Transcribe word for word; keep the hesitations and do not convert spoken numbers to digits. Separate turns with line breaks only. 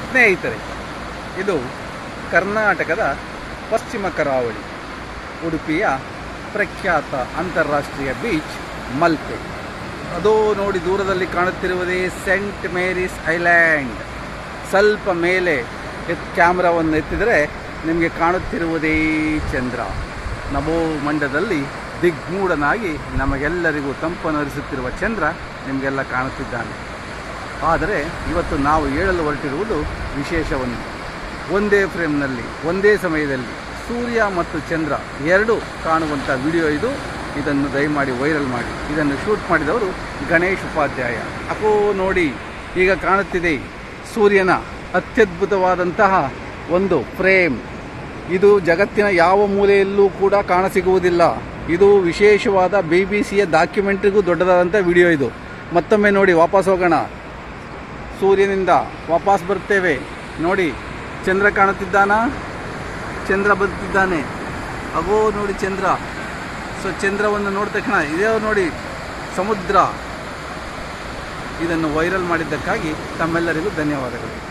ಸ್ನೇಹಿತರೆ, ಇದು ಕರ್ನಾಟಕದ ಪಶ್ಚಿಮ ಕರಾವಳಿ ಉಡುಪಿಯ ಪ್ರಖ್ಯಾತ ಅಂತಾರಾಷ್ಟ್ರೀಯ ಬೀಚ್ ಮಲ್ಪೆ. ಅದೋ ನೋಡಿ ದೂರದಲ್ಲಿ ಕಾಣುತ್ತಿರುವುದೇ ಸೆಂಟ್ ಮೇರೀಸ್ ಐಲ್ಯಾಂಡ್. ಸ್ವಲ್ಪ ಮೇಲೆ ಎತ್ ಕ್ಯಾಮ್ರಾವನ್ನು ಎತ್ತಿದರೆ ನಿಮಗೆ ಕಾಣುತ್ತಿರುವುದೇ ಚಂದ್ರ. ನಭೋ ಮಂಡಲದಲ್ಲಿ ದಿಗ್ಮೂಢನಾಗಿ ನಮಗೆಲ್ಲರಿಗೂ ತಂಪನರಿಸುತ್ತಿರುವ ಚಂದ್ರ ನಿಮಗೆಲ್ಲ ಕಾಣುತ್ತಿದ್ದಾನೆ. ಆದರೆ ಇವತ್ತು ನಾವು ಹೇಳಲು ಹೊರಟಿರುವುದು ವಿಶೇಷವನ್ನು. ಒಂದೇ ಫ್ರೇಮ್ನಲ್ಲಿ ಒಂದೇ ಸಮಯದಲ್ಲಿ ಸೂರ್ಯ ಮತ್ತು ಚಂದ್ರ ಎರಡು ಕಾಣುವಂಥ ವಿಡಿಯೋ ಇದು. ಇದನ್ನು ದಯಮಾಡಿ ವೈರಲ್ ಮಾಡಿ. ಇದನ್ನು ಶೂಟ್ ಮಾಡಿದವರು ಗಣೇಶ್ ಉಪಾಧ್ಯಾಯ. ಅಕೋ ನೋಡಿ, ಈಗ ಕಾಣುತ್ತಿದೆ ಸೂರ್ಯನ ಅತ್ಯದ್ಭುತವಾದಂತಹ ಒಂದು ಫ್ರೇಮ್. ಇದು ಜಗತ್ತಿನ ಯಾವ ಮೂಲೆಯಲ್ಲೂ ಕೂಡ ಕಾಣಸಿಗುವುದಿಲ್ಲ. ಇದು ವಿಶೇಷವಾದ ಬಿ ಬಿ ಸಿಯ ಡಾಕ್ಯುಮೆಂಟ್ರಿಗೂ ದೊಡ್ಡದಾದಂಥ ವಿಡಿಯೋ ಇದು. ಮತ್ತೊಮ್ಮೆ ನೋಡಿ, ವಾಪಸ್ ಹೋಗೋಣ. ಸೂರ್ಯನಿಂದ ವಾಪಸ್ ಬರ್ತೇವೆ. ನೋಡಿ, ಚಂದ್ರ ಕಾಣುತ್ತಿದ್ದಾನ, ಚಂದ್ರ ಬರುತ್ತಿದ್ದಾನೆ. ಅಗೋ ನೋಡಿ ಚಂದ್ರ. ಸೊ ಚಂದ್ರವನ್ನು ನೋಡಿದ ತಕ್ಷಣ ಇದೇ ನೋಡಿ ಸಮುದ್ರ. ಇದನ್ನು ವೈರಲ್ ಮಾಡಿದ್ದಕ್ಕಾಗಿ ತಮ್ಮೆಲ್ಲರಿಗೂ ಧನ್ಯವಾದಗಳು.